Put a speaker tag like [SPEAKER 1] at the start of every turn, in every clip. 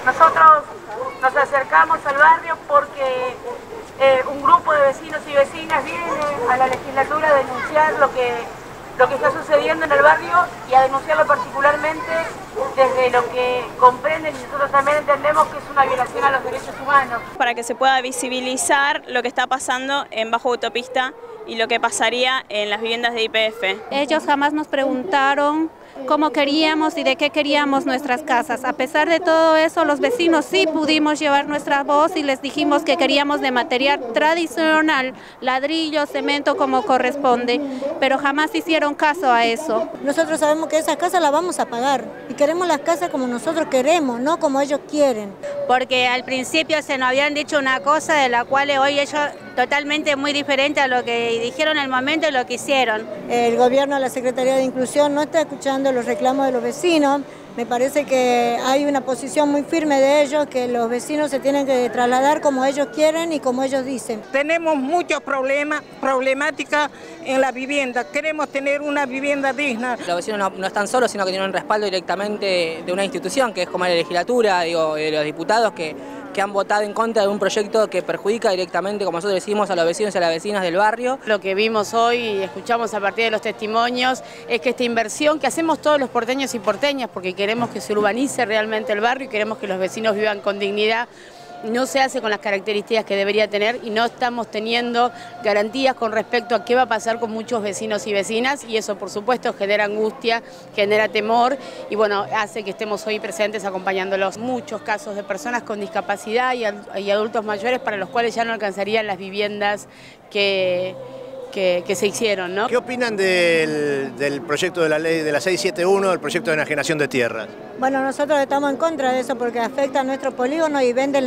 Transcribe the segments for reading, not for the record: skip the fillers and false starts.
[SPEAKER 1] Nosotros nos acercamos al barrio porque un grupo de vecinos y vecinas viene a la legislatura a denunciar lo que está sucediendo en el barrio y a denunciarlo particularmente desde lo que comprenden y nosotros también entendemos que es una violación a los derechos humanos.
[SPEAKER 2] Para que se pueda visibilizar lo que está pasando en Bajo Autopista y lo que pasaría en las viviendas de YPF.
[SPEAKER 3] Ellos jamás nos preguntaron cómo queríamos y de qué queríamos nuestras casas. A pesar de todo eso, los vecinos sí pudimos llevar nuestra voz y les dijimos que queríamos de material tradicional, ladrillo, cemento como corresponde, pero jamás hicieron caso a eso.
[SPEAKER 4] Nosotros sabemos que esas casas las vamos a pagar y queremos las casas como nosotros queremos, no como ellos quieren.
[SPEAKER 5] Porque al principio se nos habían dicho una cosa de la cual hoy ellos totalmente muy diferente a lo que dijeron en el momento y lo que hicieron.
[SPEAKER 4] El gobierno, la Secretaría de Inclusión no está escuchando los reclamos de los vecinos. Me parece que hay una posición muy firme de ellos, que los vecinos se tienen que trasladar como ellos quieren y como ellos dicen.
[SPEAKER 6] Tenemos muchos problemáticas en la vivienda, queremos tener una vivienda digna.
[SPEAKER 7] Los vecinos no están solos, sino que tienen un respaldo directamente de una institución, que es como la legislatura, de los diputados que han votado en contra de un proyecto que perjudica directamente, como nosotros decimos, a los vecinos y a las vecinas del barrio.
[SPEAKER 8] Lo que vimos hoy y escuchamos a partir de los testimonios es que esta inversión que hacemos todos los porteños y porteñas, porque queremos que se urbanice realmente el barrio y queremos que los vecinos vivan con dignidad, no se hace con las características que debería tener y no estamos teniendo garantías con respecto a qué va a pasar con muchos vecinos y vecinas, y eso por supuesto genera angustia, genera temor y bueno, hace que estemos hoy presentes acompañándolos. Muchos casos de personas con discapacidad y adultos mayores para los cuales ya no alcanzarían las viviendas que se hicieron, ¿no?
[SPEAKER 9] ¿Qué opinan del proyecto de la ley de la 671, el proyecto de enajenación de tierras?
[SPEAKER 4] Bueno, nosotros estamos en contra de eso porque afecta a nuestro polígono y venden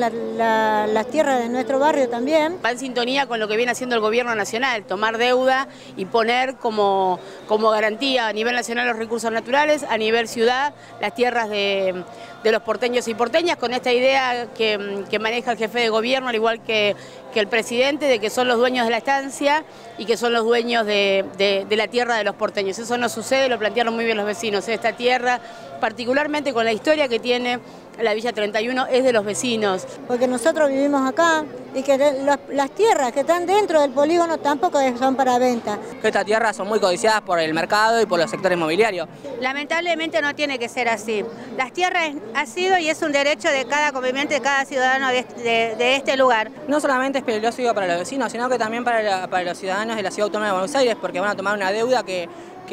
[SPEAKER 4] las tierras de nuestro barrio también.
[SPEAKER 8] Va en sintonía con lo que viene haciendo el gobierno nacional, tomar deuda y poner como garantía a nivel nacional los recursos naturales, a nivel ciudad las tierras de los porteños y porteñas, con esta idea que maneja el jefe de gobierno, al igual que el presidente, de que son los dueños de la estancia y que son los dueños de la tierra de los porteños. Eso no sucede, lo plantearon muy bien los vecinos. Esta tierra, particularmente con la historia que tiene la Villa 31, es de los vecinos.
[SPEAKER 4] Porque nosotros vivimos acá y que las tierras que están dentro del polígono tampoco son para venta.
[SPEAKER 7] Estas tierras son muy codiciadas por el mercado y por los sectores inmobiliarios.
[SPEAKER 5] Lamentablemente no tiene que ser así. Las tierras ha sido y es un derecho de cada conviviente, de cada ciudadano de este lugar.
[SPEAKER 7] No solamente es peligroso para los vecinos, sino que también para los ciudadanos de la Ciudad Autónoma de Buenos Aires, porque van a tomar una deuda que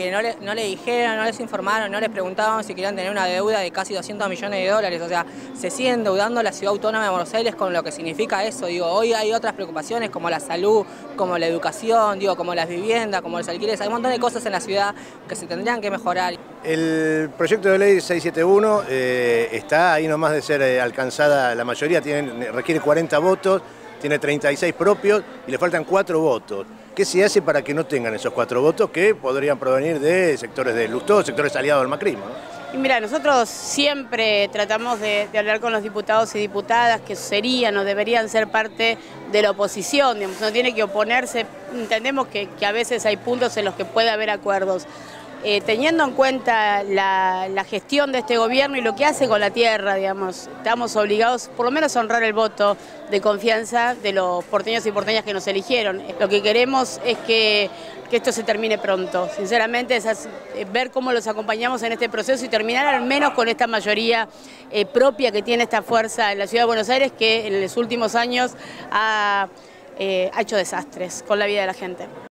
[SPEAKER 7] no le dijeron, no les informaron, no les preguntaban si querían tener una deuda de casi 200 millones de dólares. O sea, se sigue endeudando la Ciudad Autónoma de Buenos Aires con lo que significa eso. Digo, hoy hay otras preocupaciones como la salud, como la educación, como las viviendas, como los alquileres. Hay un montón de cosas en la ciudad que se tendrían que mejorar.
[SPEAKER 9] El proyecto de ley 671 está ahí nomás de ser alcanzada la mayoría, requiere 40 votos, tiene 36 propios y le faltan 4 votos. ¿Qué se hace para que no tengan esos 4 votos que podrían provenir de sectores de Lustó, sectores aliados al macrismo, ¿no?
[SPEAKER 8] Y mira, nosotros siempre tratamos de hablar con los diputados y diputadas que serían o deberían ser parte de la oposición, digamos, no tiene que oponerse, entendemos que a veces hay puntos en los que puede haber acuerdos. Teniendo en cuenta la gestión de este gobierno y lo que hace con la tierra, digamos, estamos obligados por lo menos a honrar el voto de confianza de los porteños y porteñas que nos eligieron. Lo que queremos es que esto se termine pronto. Sinceramente, es ver cómo los acompañamos en este proceso y terminar al menos con esta mayoría propia que tiene esta fuerza en la Ciudad de Buenos Aires, que en los últimos años ha hecho desastres con la vida de la gente.